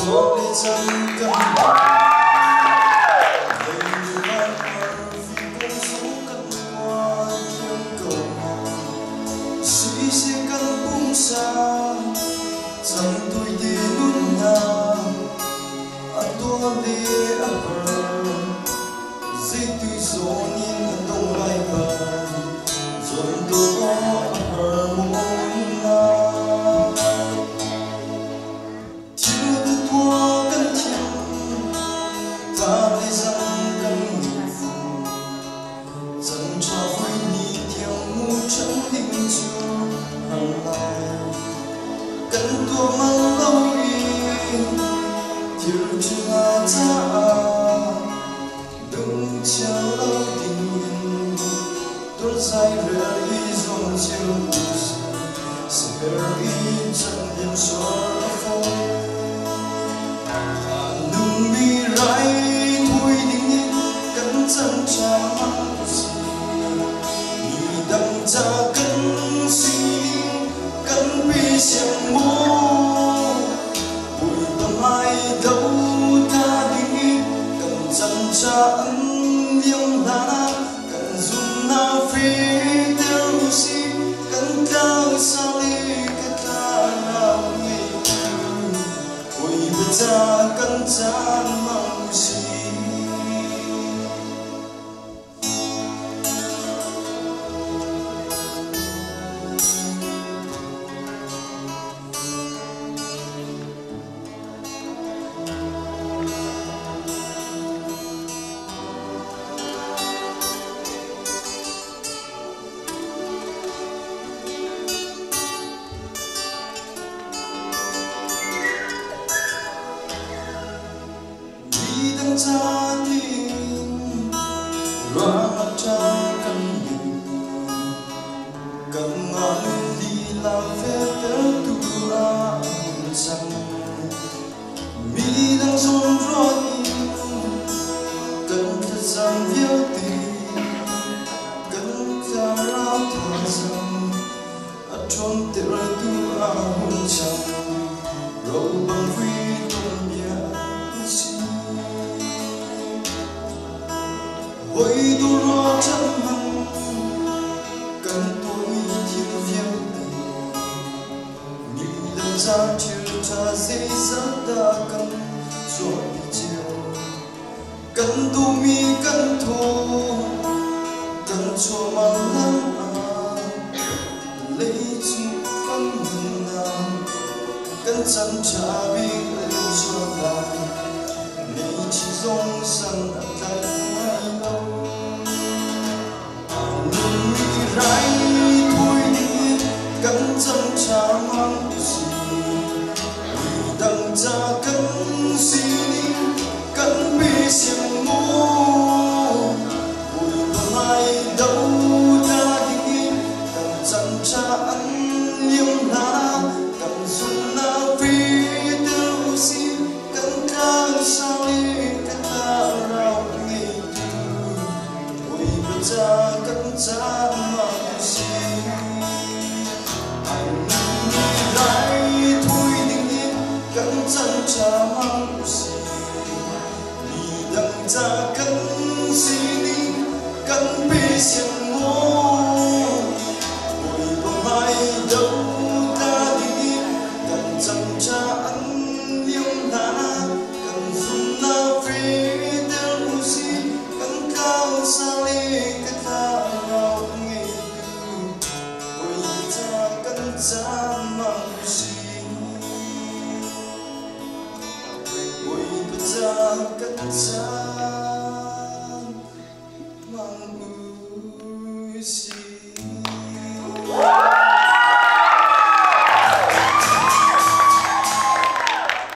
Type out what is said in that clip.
我的真感。Chẳng tôi đi luôn nào tôi đi ở dây tuy gió nhìn đông lại bờ rồi tôi ở mong nào thiếu thứ tua cần thiên ta lấy rằng cần nhiều dần cho vui nhị theo ngu chẳng định chưa hằng lại cần tua mang lâu thiếu chưa ta đừng chờ lâu tình hình tôi dài rơi dòng chiều sẽ rơi chẳng điểm xóa phôi đừng bị rải thôi tình cần chẳng trả mang gì vì đằng cha cần suy cần bị xem mô bụi tâm ai đâu ta đi cần chẳng trả ân liêng là cần dùng na phi tiêu si cần cao sao đi cái ta nào nghĩ bụi bây giờ cần trả mong gì cha tin ra cha cần cần ngang đi làm phép tu ra rằng mi đang run run cần thật rằng yêu tình cần ta rao thở rằng ở trong tự tu ra hôn chẳng rồi bằng vi tôn nhã ôi tôi lo chân mong cần tôi thiếu việc tình như lần ra chiều trà dây rất đã cần rồi chiều cần tu mi cần thô cần cho mang lắm lấy chữ phân nào cần chẳng trả biết lấy cho lại này chỉ dòng sân tại rải thôi đi cần chẳng trả mang gì vì đằng cha cần suy nghĩ cần bị xiềng mô bụi bầm ai đâu ta đi cần chẳng trả ăn liêng lá cần dùng na phi tiêu si cần càng sao đi cái ta rao nghĩ bụi bầm cha cần trả chẳng trả mang gì vì đằng cha cần suy nghĩ cần bị xiềng mô bụi bầm ai đâu ta đi cần chẳng trả ăn liêng lá cần dùng na phi tiêu si cần cao sao đi cái ta nào nghĩ bụi cha cần trả mang gì cần cha